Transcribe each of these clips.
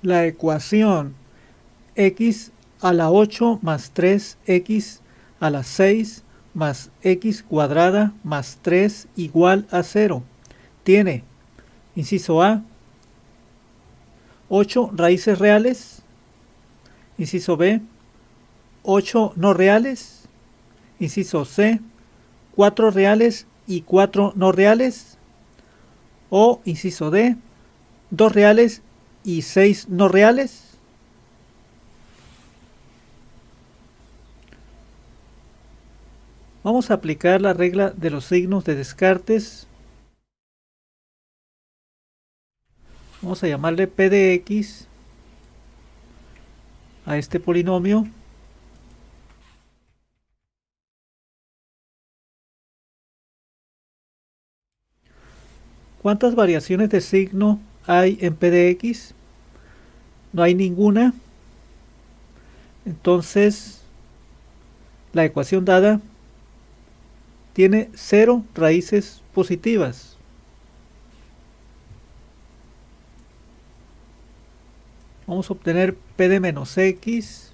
La ecuación x a la 8 más 3x a la 6 más x cuadrada más 3 igual a 0 tiene, inciso A, 8 raíces reales, inciso B, 8 no reales, inciso C, 4 reales y 4 no reales, o inciso D, 2 reales y 6 no reales. Vamos a aplicar la regla de los signos de Descartes. Vamos a llamarle p de x a este polinomio. ¿Cuántas variaciones de signo hay en p de x? No hay ninguna. Entonces, la ecuación dada tiene 0 raíces positivas. Vamos a obtener p de menos x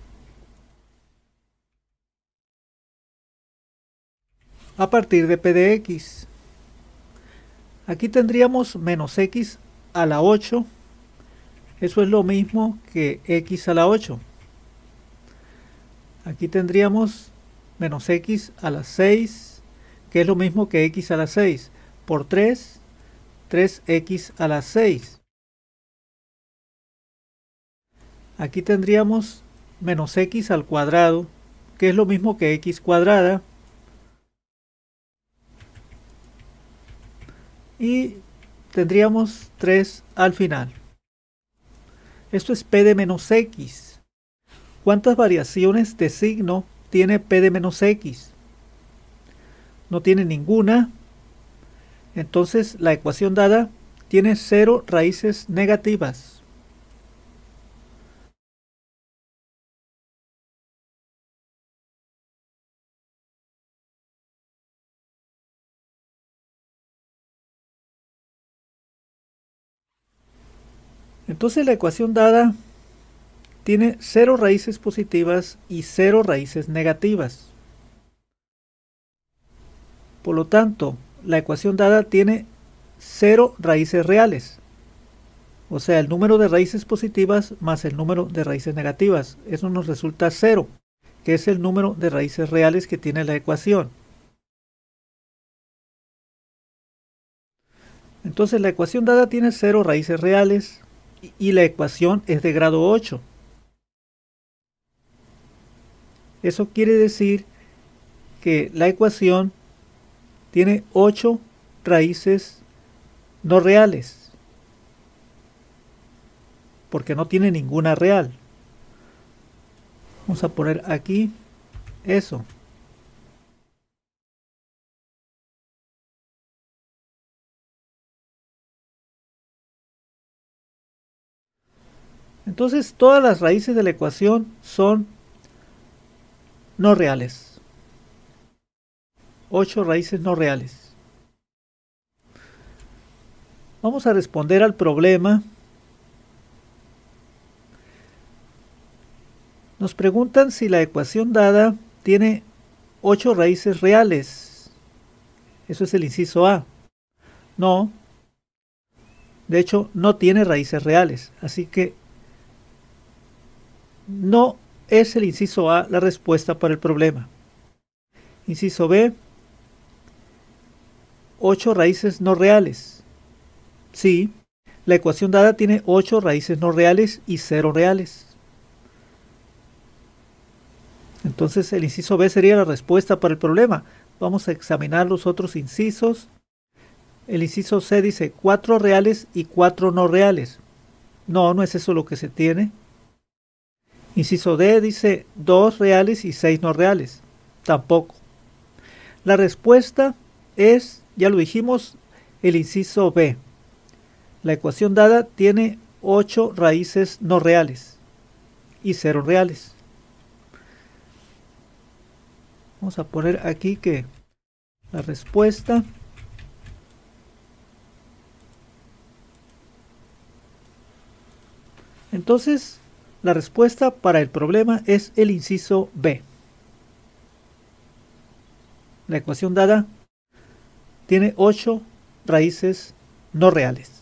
a partir de p de x. Aquí tendríamos menos x a la 8. Eso es lo mismo que x a la 8. Aquí tendríamos menos x a la 6, que es lo mismo que x a la 6. Por 3, 3x a la 6. Aquí tendríamos menos x al cuadrado, que es lo mismo que x cuadrada. Y tendríamos 3 al final. Esto es p de menos x. ¿Cuántas variaciones de signo tiene p de menos x? No tiene ninguna. Entonces la ecuación dada tiene 0 raíces negativas. Entonces la ecuación dada tiene 0 raíces positivas y 0 raíces negativas. Por lo tanto, la ecuación dada tiene 0 raíces reales. O sea, el número de raíces positivas más el número de raíces negativas. Eso nos resulta 0, que es el número de raíces reales que tiene la ecuación. Entonces la ecuación dada tiene 0 raíces reales y la ecuación es de grado 8. Eso quiere decir que la ecuación tiene 8 raíces no reales, porque no tiene ninguna real. Vamos a poner aquí eso. Entonces todas las raíces de la ecuación son no reales. 8 raíces no reales. Vamos a responder al problema. Nos preguntan si la ecuación dada tiene 8 raíces reales. Eso es el inciso A. No. De hecho, no tiene raíces reales. Así que no es el inciso A la respuesta para el problema. Inciso B. 8 raíces no reales. Sí, la ecuación dada tiene 8 raíces no reales y 0 reales. Entonces el inciso B sería la respuesta para el problema. Vamos a examinar los otros incisos. El inciso C dice 4 reales y 4 no reales. No, no es eso lo que se tiene. Inciso D dice 2 reales y 6 no reales. Tampoco. La respuesta es, ya lo dijimos, el inciso B. La ecuación dada tiene 8 raíces no reales y 0 reales. Vamos a poner aquí que la respuesta Entonces, la respuesta para el problema es el inciso B. La ecuación dada tiene 8 raíces no reales.